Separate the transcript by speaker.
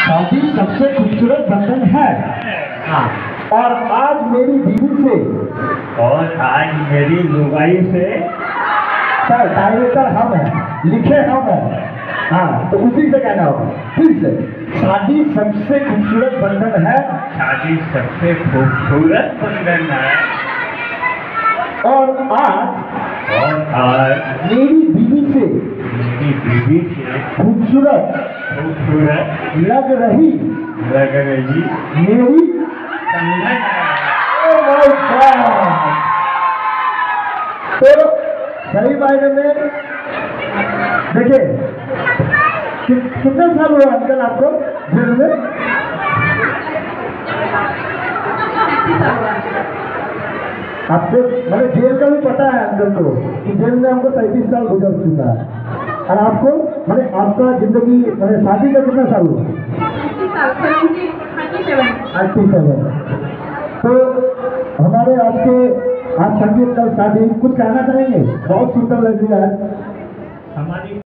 Speaker 1: शादी सबसे खूबसूरत बंधन है।
Speaker 2: हाँ।
Speaker 1: और आज मेरी बीवी से
Speaker 2: और आज मेरी लुगाई से।
Speaker 1: सर डायरेक्टर हम हैं, लिखे हम हैं। हाँ, तो उसी से कहना होगा फिर से। शादी सबसे खूबसूरत बंधन है।
Speaker 2: शादी सबसे खूबसूरत बंधन है।
Speaker 1: और आज मेरी बीवी से खूबसूरत लग रही मेरी
Speaker 2: बंधन है।
Speaker 1: Oh my God! तो सही मायने में देखिए कितने साल हुआ अंकल आपको जेल में? आपको मैंने जेल का भी पता है अंकल को कि जेल में हमको 37 साल गुजर चुका है। और आपको मैंने आपका जिंदगी मैंने शादी का कितना साल हुआ? 37। तो हमारे आपके आज संगीत का शादी कुछ कहना चाहेंगे? बहुत सुंदर लग रही है।
Speaker 2: हमारी